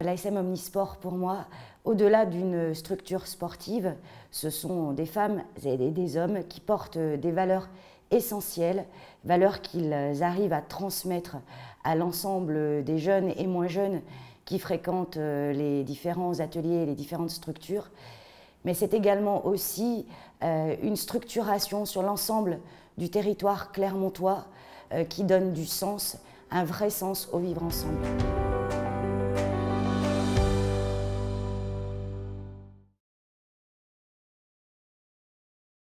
L'ASM Omnisport, pour moi, au-delà d'une structure sportive, ce sont des femmes et des hommes qui portent des valeurs essentielles, valeurs qu'ils arrivent à transmettre à l'ensemble des jeunes et moins jeunes qui fréquentent les différents ateliers et les différentes structures. Mais c'est également aussi une structuration sur l'ensemble du territoire clermontois qui donne du sens, un vrai sens au vivre ensemble.